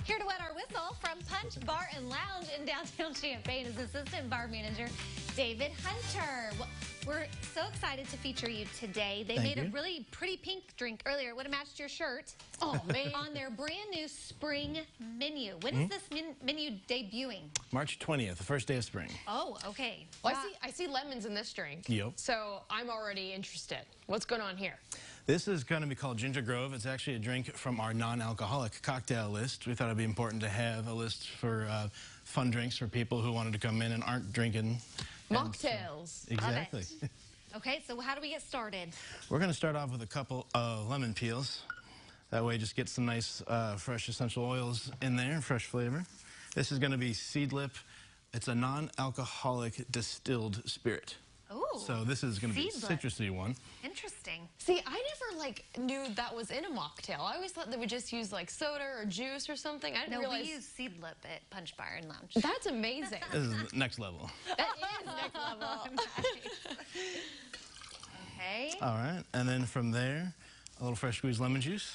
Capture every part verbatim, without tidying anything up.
Here to wet our whistle from Punch Bar and Lounge in downtown Champaign is Assistant Bar Manager David Hunter. Well, we're so excited to feature you today. They Thank made you. a really pretty pink drink earlier. It would have matched your shirt. Oh, man. On their brand new spring menu. When Mm-hmm. is this men menu debuting? March twentieth, the first day of spring. Oh, okay. Well, Wow. I see, I see lemons in this drink. Yep. So I'm already interested. What's going on here? This is going to be called Ginger Grove. It's actually a drink from our non-alcoholic cocktail list. We thought it'd be important to have a list for uh, fun drinks for people who wanted to come in and aren't drinking. And Mocktails. so- exactly. it. Okay, so how do we get started? We're going to start off with a couple of lemon peels. That way just get some nice uh, fresh essential oils in there, fresh flavor. This is going to be Seedlip. It's a non-alcoholic distilled spirit. Oh, So this is going to be a Seedlip. citrusy one. Interesting. See, I never like knew that was in a mocktail. I always thought they would just use like soda or juice or something. I didn't No, realize. we use Seedlip at Punch Bar and Lounge. That's amazing. This is next level. That is next level. Okay. All right, and then from there, a little fresh squeezed lemon juice.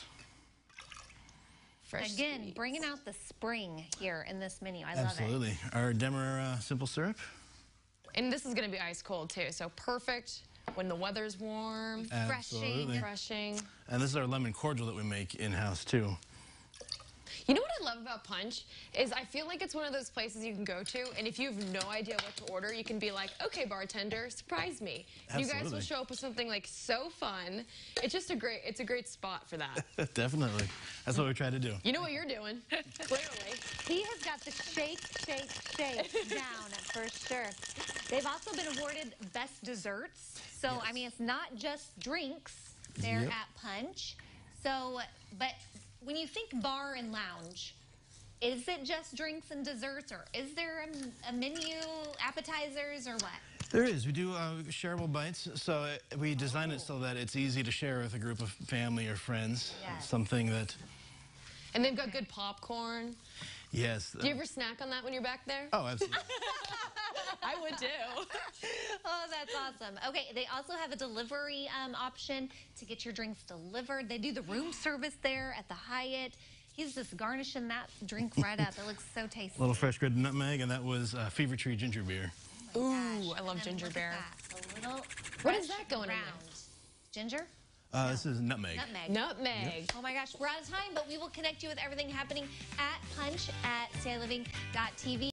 Fresh Again, squeeze. bringing out the spring here in this menu. I love Absolutely. Our Demerara simple syrup. And this is going to be ice cold too, so perfect when the weather's warm, Absolutely. refreshing. And this is our lemon cordial that we make in-house too. You know what I love about Punch is I feel like it's one of those places you can go to, and if you have no idea what to order, you can be like, okay, bartender, surprise me. And you guys will Absolutely. show up with something like so fun. It's just a great, it's a great spot for that. Definitely. That's what we try to do. You know what you're doing, clearly. it. He has got the shake, shake, shake down for sure. They've also been awarded best desserts. So, I Yes. mean, it's not just drinks there Yep. at Punch. So, but when you think bar and lounge, is it just drinks and desserts, or is there a, a menu, appetizers, or what? There is. We do uh, shareable bites, so it, we design it so that it's easy to share with a group of family or friends. Yes. Something that, And they've got good popcorn. yes. Do you ever snack on that when you're back there? Oh, absolutely. I would too. Oh, that's awesome. Okay, they also have a delivery um, option to get your drinks delivered. They do the room service there at the Hyatt. He's just garnishing that drink right up. It looks so tasty. A little fresh grated nutmeg, and that was uh, Fever Tree ginger beer. Ooh, Gosh, I love and then ginger look beer. at that, a little What is fresh that going in there? ground. Ginger? Uh, This is nutmeg. Nutmeg. Nutmeg. Oh my gosh, we're out of time, but we will connect you with everything happening at Punch at stay living dot T V.